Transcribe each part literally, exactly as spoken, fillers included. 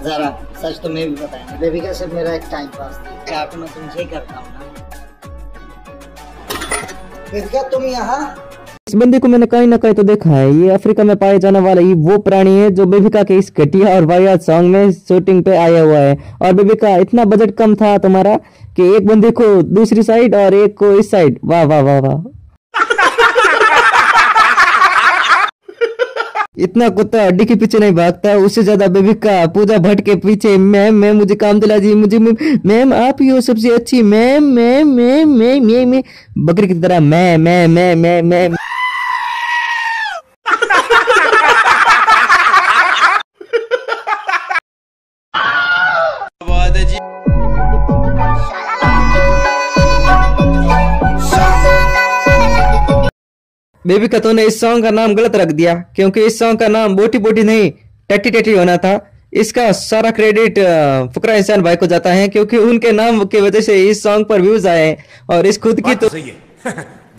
जरा सच तो मैं भी बताया, बेबिका सिर्फ मेरा एक टाइम पास थी, प्यार तो मैं तुमसे ही करता हूँ ना। बेबिका तुम यहाँ? इस बंदे को मैंने कहीं ना कहीं तो देखा है। ये अफ्रीका में पाए जाने वाला ये वो प्राणी है जो बेबिका के इस घटिया और वाहियात सॉन्ग में शूटिंग पे आया हुआ है। और बेबिका इतना बजट कम था तुम्हारा कि एक बंदे को दूसरी साइड और एक को इस साइड। वाह वाह वाह वाह। इतना कुत्ता हड्डी के पीछे नहीं भागता, उससे ज्यादा बेबिका पूजा भट्ट के पीछे। मैम मैम मुझे काम दिला दी, मुझे मैम आप ही हो सबसे अच्छी ma'am ma'am ma'am ma'am ma'am ma'am बकरी की तरह मैं मैं मैं मैं मैं बेबिका तूने इस सॉन्ग का नाम गलत रख दिया, क्योंकि इस सॉन्ग का नाम बोटी बोटी नहीं टट्टी टट्टी होना था। इसका सारा क्रेडिट फुकरा इंसान भाई को जाता है, क्योंकि उनके नाम की वजह से इस सॉन्ग पर व्यूज आए। और इस खुद की तो सही है।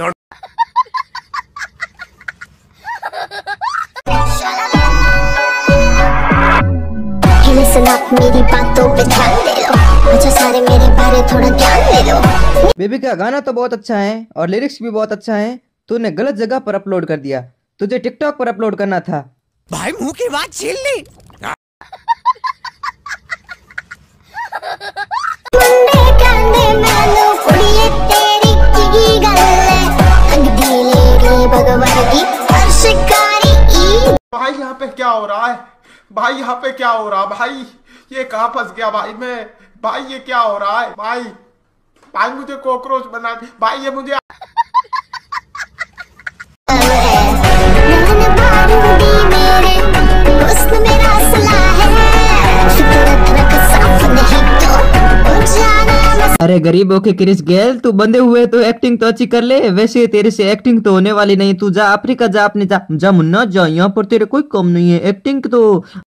मेरी बातों पे ध्यान दे लो, अच्छा सारे मेरे बारे थोड़ा ध्यान दे लो। बेबिका गाना तो बहुत अच्छा है और लिरिक्स भी बहुत अच्छा है, तूने गलत जगह पर अपलोड कर दिया। तुझे टिकटॉक पर अपलोड करना था। भाई मुंह की बात छीन ली। भाई यहाँ पे क्या हो रहा है? भाई यहाँ पे क्या हो रहा है? भाई ये कहाँ फंस गया भाई मैं? भाई ये क्या हो रहा है? भाई भाई मुझे कॉकरोच बना दे भाई, ये मुझे अरे गरीबों के क्रिस गेल, तू बंदे हुए तो एक्टिंग तो अच्छी कर ले। वैसे तेरे से एक्टिंग तो होने वाली नहीं। तू जा अफ्रीका जा, अपने जा जा मुन्ना जा, यहाँ पर तेरे कोई कम नहीं है एक्टिंग तो।